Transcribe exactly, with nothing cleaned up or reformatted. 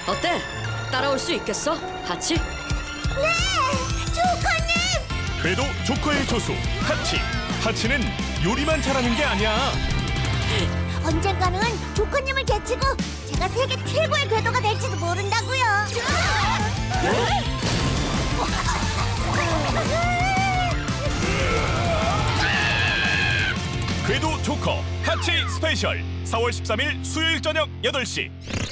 어때? 따라올 수 있겠어, 하치? 네! 조커님! 궤도 조커의 조수 하치. 하치는 요리만 잘하는 게 아니야. 언젠가는 조커님을 제치고 제가 세계 최고의 궤도가 될지도 모른다고요. 궤도 조커 하치 스페셜 사월 십삼일 수요일 저녁 여덟 시